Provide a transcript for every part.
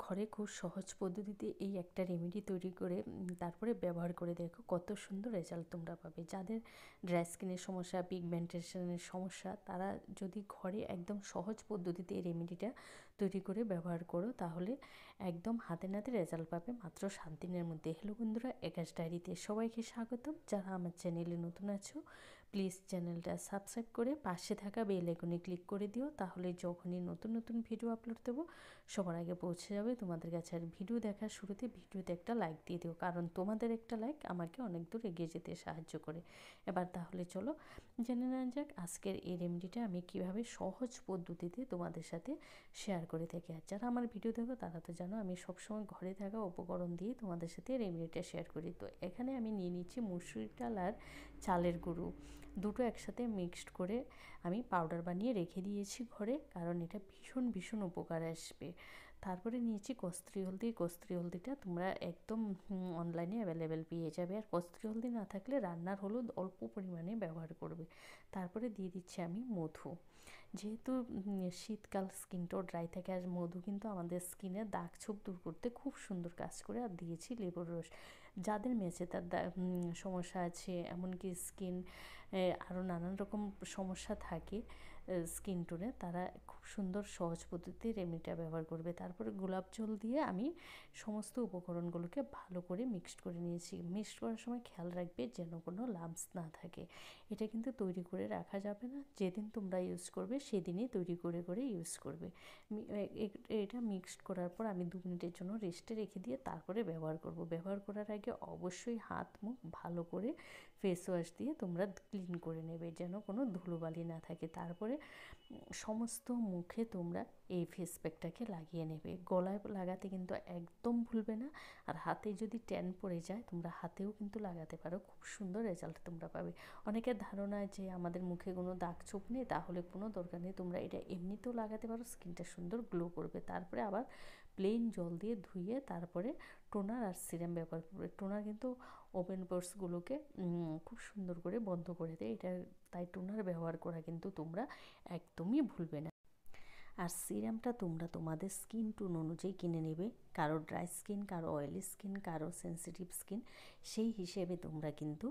ঘরে খুব সহজ পদ্ধতিতে এই একটা রেমেডি তৈরি করে তারপরে ব্যবহার করে দেখো, কত সুন্দর রেজাল্ট তোমরা পাবে। যাদের ড্রাই স্কিনের সমস্যা, পিগমেন্টেশনের সমস্যা, তারা যদি ঘরে একদম সহজ পদ্ধতিতে এই রেমেডিটা তৈরি করে ব্যবহার করো, তাহলে একদম হাতে নাতে রেজাল্ট পাবে মাত্র 7 দিনের মধ্যে। হ্যালো বন্ধুরা, একাশ ডায়েরিতে সবাইকে স্বাগতম। যারা আমার চ্যানেলে নতুন আছো, প্লিজ চ্যানেলটা সাবস্ক্রাইব করে পাশে থাকা বেল আইকনে ক্লিক করে দিও, তাহলে যখনই নতুন নতুন ভিডিও আপলোড দেবো সবার আগে পৌঁছে যাবে তোমাদের কাছে। আর ভিডিও দেখার শুরুতে ভিডিওতে একটা লাইক দিয়ে দিও, কারণ তোমাদের একটা লাইক আমাকে অনেক দূর এগিয়ে যেতে সাহায্য করে। এবার তাহলে চলো জেনে নেওয়া যাক আজকের এই রেমেডিটা আমি কিভাবে সহজ পদ্ধতিতে তোমাদের সাথে শেয়ার করে থাকি। আর যারা আমার ভিডিও দেখো তারা তো জানো আমি সবসময় ঘরে থাকা উপকরণ দিয়ে তোমাদের সাথে রেমেডিটা শেয়ার করি। তো এখানে আমি নিয়ে নিচ্ছি মুসুরি ডাল আর চালের গুঁড়ো, দুটো একসাথে মিক্সড করে আমি পাউডার বানিয়ে রেখে দিয়েছি ঘরে, কারণ এটা ভীষণ ভীষণ উপকার আসবে। তারপরে নিয়েছি কস্তুরি হলদি। কস্তুরি হলদিটা তোমরা একদম অনলাইনে অ্যাভেলেবেল পেয়ে যাবে। আর কস্তুরি হলদি না থাকলে রান্নার হলুদ অল্প পরিমাণে ব্যবহার করবে। তারপরে দিয়ে দিচ্ছি আমি মধু। যেহেতু শীতকাল স্কিনটাও ড্রাই থাকে, আর মধু কিন্তু আমাদের স্কিনের দাগ ছোপ দূর করতে খুব সুন্দর কাজ করে। আর দিয়েছি লেবুর রস। যাদের মেচে তার সমস্যা আছে, এমনকি স্কিন আরও নানান রকম সমস্যা থাকে স্কিন টোনে, তারা খুব সুন্দর সহজ পদ্ধতিতে রেমেডিটা ব্যবহার করবে। তারপরে গোলাপ জল দিয়ে আমি সমস্ত উপকরণগুলোকে ভালো করে মিক্সড করে নিয়েছি। মিক্সড করার সময় খেয়াল রাখবে যেন কোনো লাম্পস না থাকে। এটা কিন্তু তৈরি করে রাখা যাবে না, যেদিন তোমরা ইউজ করবে সেদিনই তৈরি করে করে ইউজ করবে। এটা মিক্সড করার পর আমি 2 মিনিটের জন্য রেস্টে রেখে দিয়ে তারপরে ব্যবহার করব। ব্যবহার করার আগে অবশ্যই হাত মুখ ভালো করে ফেস ওয়াশ দিয়ে তোমরা ক্লিন করে নেবে, যেন কোনো ধুলোবালি না থাকে। তারপরে সমস্ত মুখে তোমরা এই ফেস প্যাকটাকে লাগিয়ে নেবে। গলায় লাগাতে কিন্তু একদম ভুলবে না। আর হাতে যদি ট্যান পড়ে যায় তোমরা হাতেও কিন্তু লাগাতে পারো, খুব সুন্দর রেজাল্ট তোমরা পাবে। অনেকের ধারণা যে আমাদের মুখে কোনো দাগ ছোপ নেই, তাহলে কোনো দরকার নেই, তোমরা এটা এমনিতেও লাগাতে পারো, স্কিনটা সুন্দর গ্লো করবে। তারপরে আবার প্লেন জল দিয়ে ধুয়ে তারপরে টোনার আর সিরাম ব্যবহার করবে। টোনার কিন্তু ওপেন পোর্সগুলোকে খুব সুন্দর করে বন্ধ করে দেয়, এটা তাই টোনার ব্যবহার করা কিন্তু তোমরা একদমই ভুলবে না। আর সিরামটা তোমরা তোমাদের স্কিন টোন অনুযায়ী কিনে নেবে, কারো ড্রাই স্কিন, কারো অয়েলি স্কিন, কারো সেন্সিটিভ স্কিন, সেই হিসেবে তোমরা কিন্তু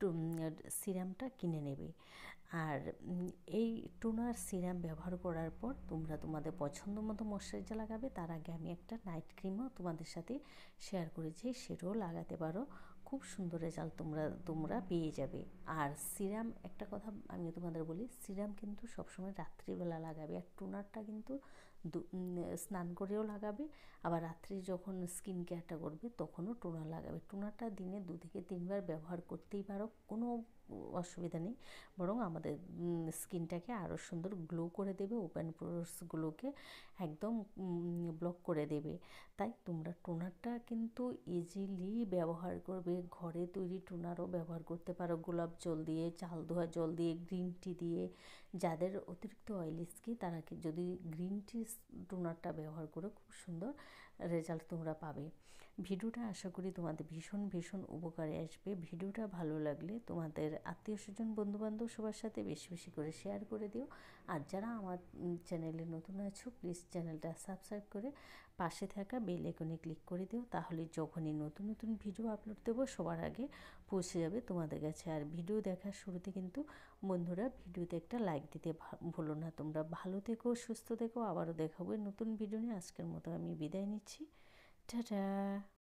সিরামটা কিনে নেবে। আর এই টোনার সিরাম ব্যবহার করার পর তোমরা তোমাদের পছন্দ মতো ময়শ্চারাইজার লাগাবে। তার আগে আমি একটা নাইট ক্রিমও তোমাদের সাথে শেয়ার করেছি, সেটাও লাগাতে পারো, খুব সুন্দর রেজাল্ট তোমরা পেয়ে যাবে। আর সিরাম, একটা কথা আমি তোমাদের বলি, সিরাম কিন্তু সবসময় রাত্রিবেলা লাগাবে। আর টোনারটা কিন্তু স্নান করেও লাগাবে, আবার রাত্রে যখন স্কিন কেয়ারটা করবে তখনও টোনার লাগাবে। টোনারটা দিনে 2 থেকে 3 বার ব্যবহার করতেই পারো, কোনো অসুবিধা নেই, বরং আমাদের স্কিনটাকে আরও সুন্দর গ্লো করে দেবে, ওপেন পোরসগুলোকে একদম ব্লক করে দেবে। তাই তোমরা টোনারটা কিন্তু ইজিলি ব্যবহার করবে। ঘরে তৈরি টোনারও ব্যবহার করতে পারো, গোলাপ জল দিয়ে, চাল ধোয়া জল দিয়ে, গ্রিন টি দিয়ে। যাদের অতিরিক্ত অয়েলি স্কিন তারা যদি গ্রিন টি টোনারটা ব্যবহার করো, খুব সুন্দর রেজাল্ট তোমরা পাবে। ভিডিওটা আশা করি তোমাদের ভীষণ ভীষণ উপকারে আসবে। ভিডিওটা ভালো লাগলে তোমাদের আত্মীয় স্বজন, বন্ধুবান্ধব সবার সাথে বেশি বেশি করে শেয়ার করে দিও। আর যারা আমার চ্যানেলে নতুন আছো, প্লিজ চ্যানেলটা সাবস্ক্রাইব করে পাশে থাকা বেল আইকনে ক্লিক করে দিও, তাহলে যখনই নতুন নতুন ভিডিও আপলোড দেবো সবার আগে পৌঁছে যাবে তোমাদের কাছে। আর ভিডিও দেখার শুরুতে কিন্তু বন্ধুরা ভিডিওতে একটা লাইক দিতে ভুলো না। তোমরা ভালো থেকো, সুস্থ থেকো, আবারও দেখাবো নতুন ভিডিও নিয়ে। আজকের মতো আমি বিদায় নিচ্ছি, টাটা।